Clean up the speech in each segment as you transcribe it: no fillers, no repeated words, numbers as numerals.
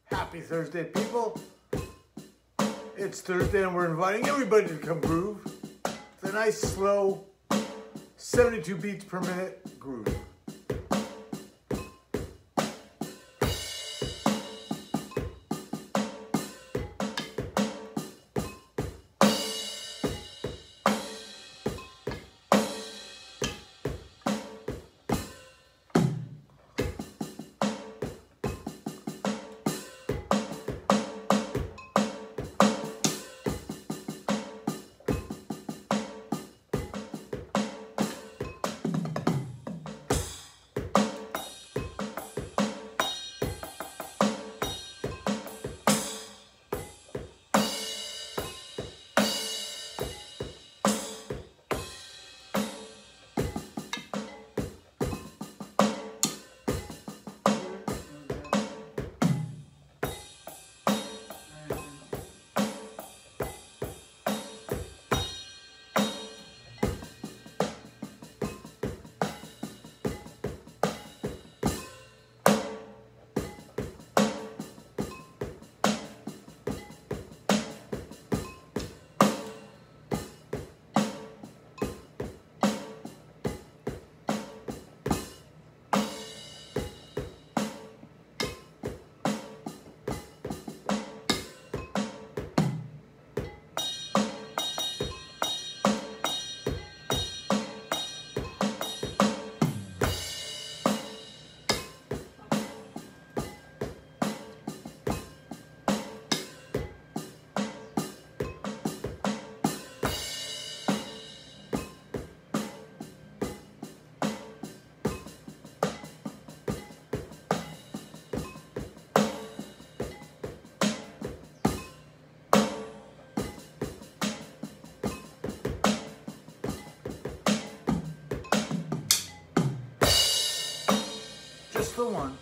Happy Thursday, people. It's Thursday and we're inviting everybody to come groove. It's a nice, slow, 72 beats per minute groove. Just the one.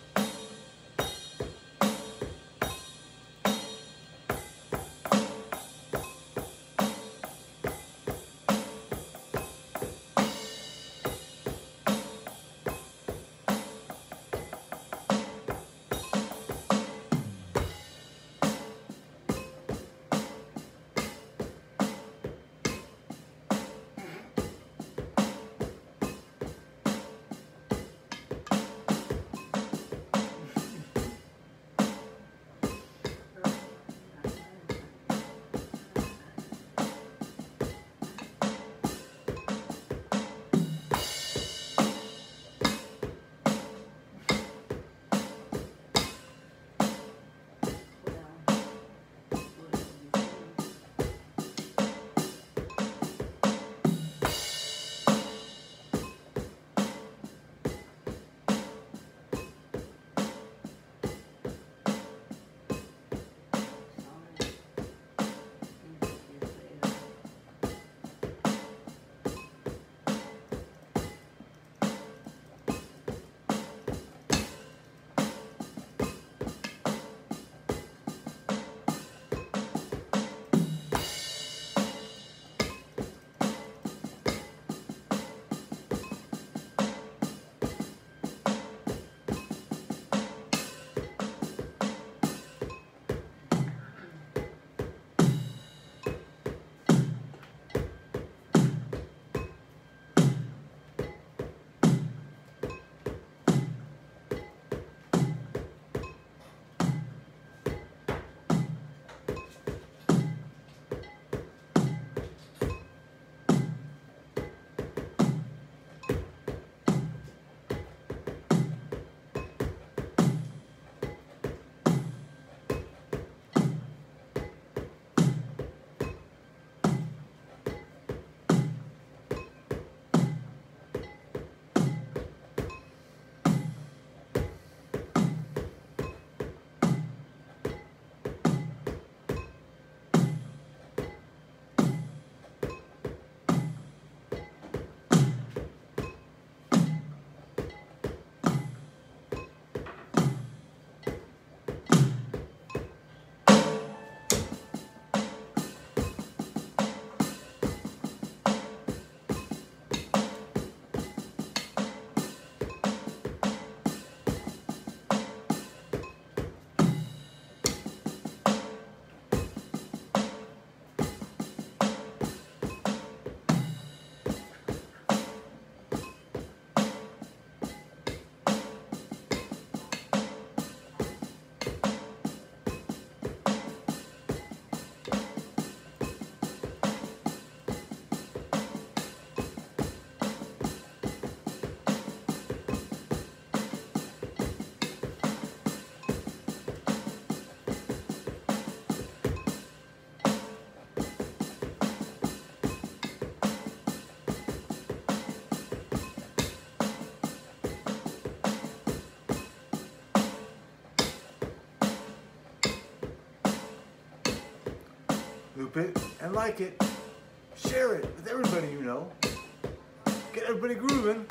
loop it, and like it. Share it with everybody you know. Get everybody grooving.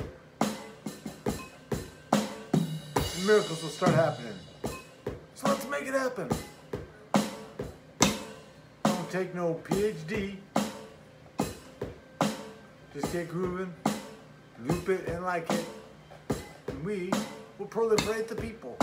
Miracles will start happening. So let's make it happen. Don't take no PhD. Just get grooving, loop it and like it, and we will proliferate the people.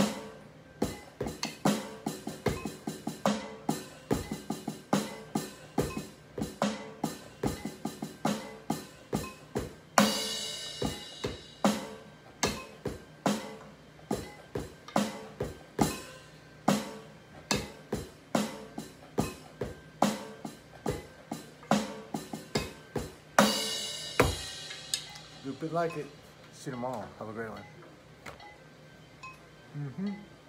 Loop it like it. See you tomorrow. Have a great one.